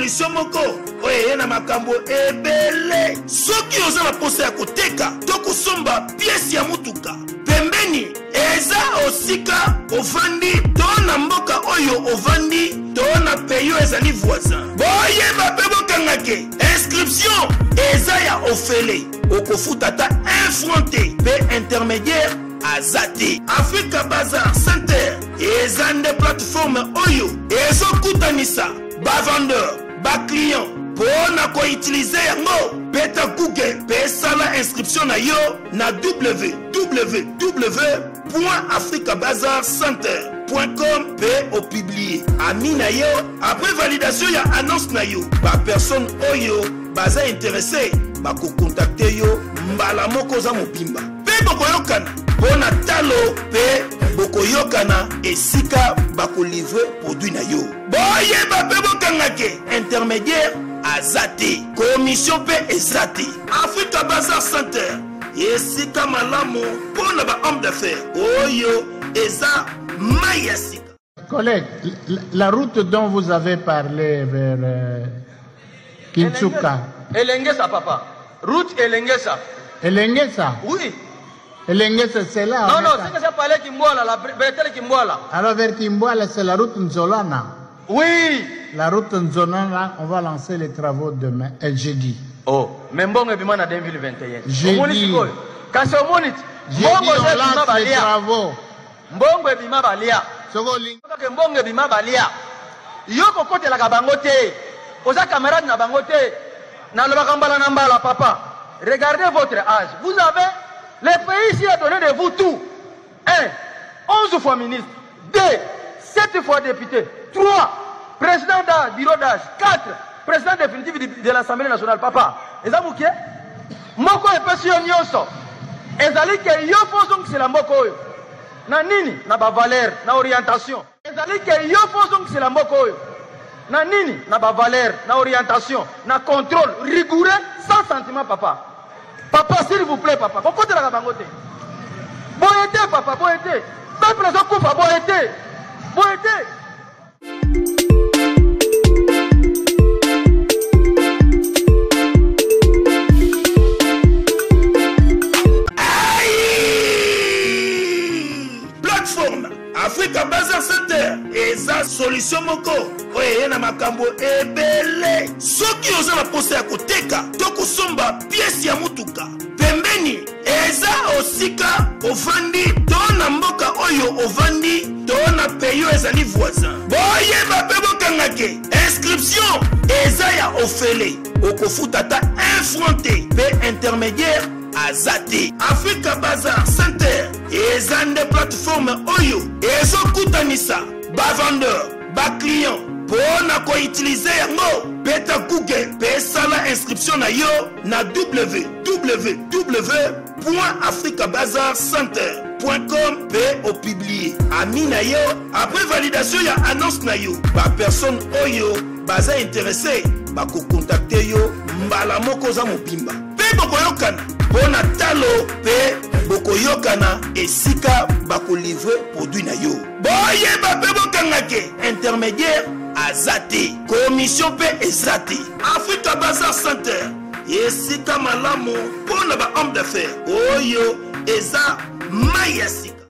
solution moko oye na makambo ebele soki oza na posa ya koteka to kosomba pièce ya mutuka pembeni eza osika ovandi to na mboka oyo ovandi to na peyo ezali voisin boyeba pe bokangake inscription eza ya ofele okofuta ta infronté pe intermédiaire azate Africa Bazar Center eza nde plateforme oyo ezokutanisa ba vendeur ba client pona ko utiliser yango beta Google pe sala inscription na yo na www.africabazarcenter.com pe au publier ami na yo après validation ya annonce na yo ba personne oyo baza intéressé ba ko contacter yo mbala moko za mobimba pe bokoyokana pona talo pe bokoyokana esika bako livrer produit na yo boyeba pe bokangake intermédiaire azate commission pe ezate Africa Bazar Center esika malamu pona ba homme d'affaires oyo eza mayasika. Collègue, la route dont vous avez parlé vers Kinshasa. Elengesa papa. Route Elengesa. Elengesa? Oui. Elengesa c'est là. Non, c'est que ça parlait Kimboala, la bretelle Kimboala. Alors vers Kimboala, c'est la route Nzolana. Oui. La route Nzolana, on va lancer les travaux demain, jeudi. Oh, mais bon, et puis moi, en 2021. Jeudi. Quand c'est au monite, jeudi, on lance les travaux. Mbongo ebima balia. Mbongo ebima balia. Yoko kote la kabangote. Oza camarade na bangote. Na lobaka mbala na mbala papa. Regardez votre âge. Vous avez le pays ici a donné de vous tout. 1. 11 fois ministre. 2. 7 fois député. 3. Président d'âge, bureau d'âge. 4. Président définitif de l'Assemblée nationale papa. Eza mukie? Moko epesi yo nyonso. Ezali ke yo fozong c'est la moko oyo. Na nini na ba valeur na orientation ezali ke yo fozong c'est la mboko oyo na nini na ba valeur na orientation na contrôle rigoureux sans sentiment papa s'il vous plaît papa kokote la bangote boyete papa boyete peuple zo kufa boyete Africa Bazar Center eza solution moko oye na makambo ebele soki oza na posa ya koteka to kosomba pièce ya mutuka pembeni eza osika ovandi to na mboka oyo ovandi to na peyo ezali voisin boyeba pe bokangake inscription eza ya ofele okofuta ta infronté pe intermédiaire azate Africa Bazar Center eza nde plateforme oyo ezokutanisa ba vendeur ba client pona ko utiliser yango beta Google pe sala inscription na yo na www.africabazarcenter.com pe au publier ami na yo après validation ya annonce na yo ba personne oyo baza intéressé ba ko contacter yo mbala moko za mobimba pe bokoyokana pona talo pe bokoyokana esika bako livrer produit na yo boyeba pe bokangake intermédiaire azate commission pe ezate Africa Bazar Center esika malamu pona ba homme d'affaires oyo eza mayasika.